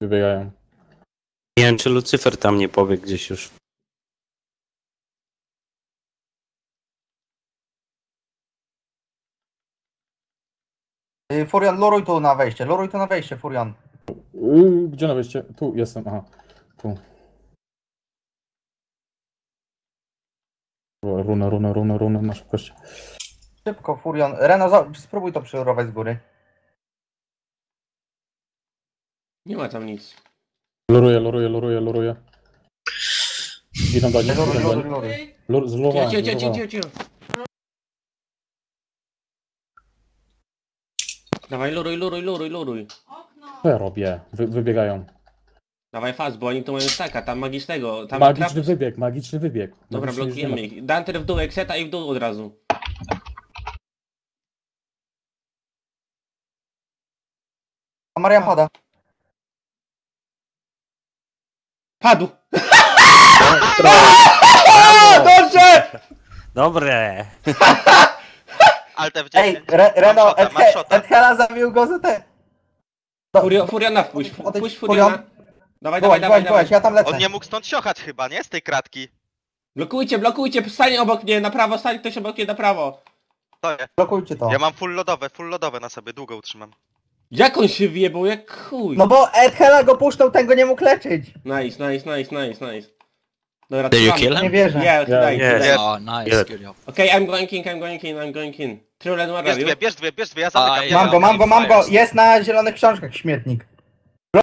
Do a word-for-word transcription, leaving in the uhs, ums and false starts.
wybiegają. Nie wiem, czy Lucyfer tam nie powie gdzieś już. Y, Furion, luruj tu na wejście, luruj tu na wejście, Furion. Yy, gdzie na wejście? Tu jestem, aha. Tu. Runa, runa, runa, runa na szybkość. Szybko, Furion. Reno, za- spróbuj to przyrować z góry. Nie ma tam nic. Luruję, luruję, luruję, luruję. Idą do nich, Luruj, idą do luruj, nich. luruj. Lur- Zlurowałem, Cio, cio, cio, zlurowałem. cio, cio. Dawaj, luruj, luruj, luruj, luruj. Co ja robię? Wy, wybiegają. Dawaj fast, bo oni tu mają staka, tam magicznego. Tam Magiczny trap- wybieg, magiczny wybieg. Dobra, Magiczny blokujemy wybieg. ich. Danter w dół, Exeta i w dół od razu. A Marian pada. Padł! Brawo! Dobrze! Dobre! Alt F Ej, dziesięć. Re, Reno, Masz shota, masz shota. Edhela zabił go za te. Do- Furio, Furiona wpuść, Odejdź, wpuść Furion. Furiona. Dawaj, dawaj, Byłeś, dawaj, byłeś, byłeś, dawaj. ja tam lecę. On nie mógł stąd siochać chyba, nie? Z tej kratki. Blokujcie, blokujcie, stań obok mnie, na prawo, stań ktoś obok mnie na prawo. Stoję. Blokujcie to. Ja mam full lodowe, full lodowe na sobie, długo utrzymam. Jak on się wjebał, jak chuj. No bo Edhela go puszczał, ten go nie mógł leczyć. Nice, nice, nice, nice, nice. Dobra, Did you trzymamy. kill him? Nie wierzę. Yeah, Yeah. today, Yeah. today. Yeah. Oh, nice, Good. good job. Okay, I'm going in, I'm going in, I'm going in. True, let me Bierz you. dwie, bierz dwie, bierz dwie, ja zamykam. A, ja ja Mam go, zamykam. mam go, mam go. Jest na zielonych książkach śmietnik.